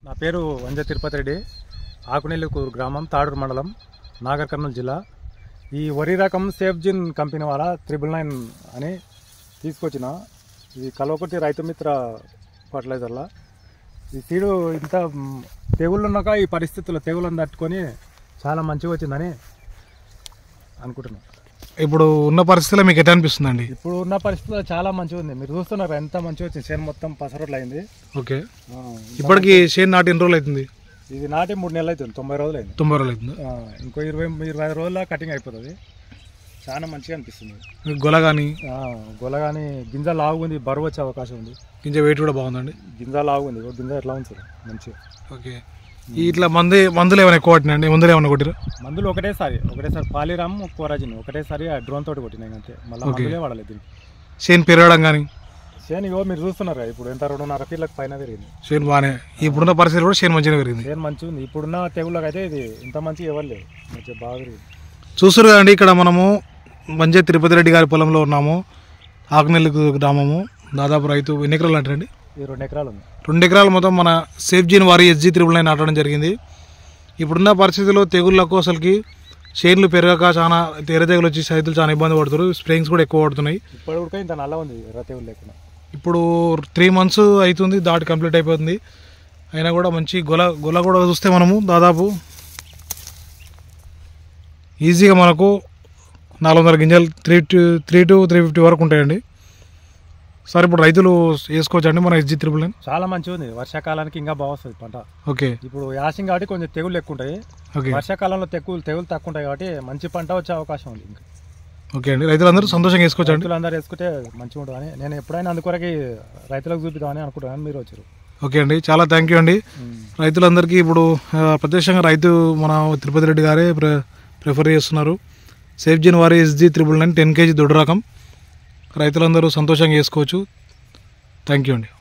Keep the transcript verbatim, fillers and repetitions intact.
నా పేరు వంజ తిరుపతి రెడ్డి, ఆకునెల్లికూరు గ్రామం, తాడూరు మండలం, నాగర్ కర్నూలు జిల్లా. ఈ వరి రకం సేఫ్జిన్ కంపెనీ వాళ్ళ త్రిబుల్ నైన్ అని తీసుకొచ్చిన ఇది కల్వకుర్తి రైతు మిత్ర ఫర్టిలైజర్ల. ఈ సీడు ఇంత తెగుళ్ళు ఉన్నాక ఈ పరిస్థితుల్లో తెగుళ్ళను తట్టుకొని చాలా మంచిగా వచ్చిందని అనుకుంటున్నాను. ఇప్పుడు ఉన్న పరిస్థితుల్లో మీకు ఎట్లా అనిపిస్తుందండి? ఇప్పుడు ఉన్న పరిస్థితుల్లో చాలా మంచిగా ఉంది. మీరు చూస్తున్నారు ఎంత మంచిగా వచ్చింది. చేను మొత్తం పసరట్లు అయింది. ఓకే, ఇప్పటికి చేను నాటి ఎన్ని రోజులు అవుతుంది? ఇది నాటి మూడు నెలలు అవుతుంది, తొంభై రోజులు అయింది. తొంభై రోజులు అవుతుంది. ఇంకో ఇరవై ఇరవై ఐదు రోజుల కటింగ్ అయిపోతుంది. చాలా మంచిగా అనిపిస్తుంది. గొల కానీ గొల కానీ గింజ లావు ఉంది, బరువు వచ్చే అవకాశం ఉంది. గింజ వెయిట్ కూడా బాగుందండి. గింజ లావు ఉంది, గింజ ఎట్లా ఉంటుంది మంచిగా. ఓకే, ఇట్లా మందు మందులు ఏమైనా ఎక్కువ కొట్టినండి? మందులు ఏమైనా కొట్టిరా? మందులు ఒకటేసారి ఒకటేసారి పాలిరామ్ కోరాజిన్ ఒకటేసారి డ్రోన్ తోటి కొట్టినాయి అంతే. మళ్ళీ మందులే వాడలేదు దీనికి. చేను పెరగడం కానీ చేను ఇగో మీరు చూస్తున్నారు ఇప్పుడు ఎంత రెండున్నర ఫీట్లకు పైన పెరిగింది. చేను బాగానే, ఇప్పుడున్న పరిస్థితులు కూడా చేను మంచిగా పెరిగింది. చేను మంచిగా ఉంది. ఇప్పుడున్న తెగుళ్ళకి అయితే ఇది ఇంత మంచిగా ఎవరు లేదు, మంచిగా బాగా పెరిగింది. చూస్తారు కదండి, ఇక్కడ మనము మంజే తిరుపతి రెడ్డి గారి పొలంలో ఉన్నాము. ఆకునెల్లికూరు గ్రామము. దాదాపు రైతు ఎన్ని ఎకరాలు అంటారండి? ఇది రెండు ఎకరాలు ఉంది. రెండు ఎకరాలు మొత్తం మన సేఫ్జిన్ వారి ఎస్జీ త్రిబుల్ నైన్ నాటడం జరిగింది. ఇప్పుడున్న పరిస్థితుల్లో తెగుళ్ళకు అసలుకి చేన్లు పెరగక చాలా తెర తెగులు వచ్చి రైతులు చాలా ఇబ్బంది పడుతున్నారు. స్ప్రేయింగ్స్ కూడా ఎక్కువ పడుతున్నాయి. ఇప్పుడు కూడా ఇంత నల్ల ఉంది ఎర్ర తెగులు లేకుండా. ఇప్పుడు త్రీ మంత్స్ అవుతుంది, దాటి కంప్లీట్ అయిపోతుంది. అయినా కూడా మంచి గొల గొల కూడా చూస్తే మనము దాదాపు ఈజీగా మనకు నాలుగు వందల గింజలు three to three to three fifty వరకు ఉంటాయండి. సార్ ఇప్పుడు రైతులు వేసుకోవచ్చు అండి మన ఎస్జీ త్రిబుల్ నైన్? చాలా మంచిగా ఉంది. వర్షాకాలానికి ఇంకా బాగా వస్తుంది పంట. ఓకే, ఇప్పుడు యాసింగ్ కాబట్టి కొంచెం తెగులు ఎక్కువ ఉంటాయి. వర్షాకాలంలో తెగులు తెగులు తక్కువ ఉంటాయి కాబట్టి మంచి పంట వచ్చే అవకాశం ఉంది. ఇంకా ఓకే అండి, రైతులందరూ సంతోషంగా వేసుకోవచ్చు అండి. రైతులందరూ వేసుకుంటే మంచిగా ఉంటుందని నేను ఎప్పుడైనా అందుకొరకి రైతులకు చూపిద్దామని అనుకుంటున్నాను. మీరు వచ్చారు. ఓకే అండి, చాలా థ్యాంక్ యూ అండి. రైతులందరికీ ఇప్పుడు ప్రత్యక్షంగా రైతు మన తిరుపతి రెడ్డి గారే ప్ర ప్రిఫర్ చేస్తున్నారు. సేఫ్జిన్ వారి SG triple nine ten KG దొడ్డు రకం. రైతులందరూ సంతోషంగా వేసుకోవచ్చు. థ్యాంక్ యూ అండి.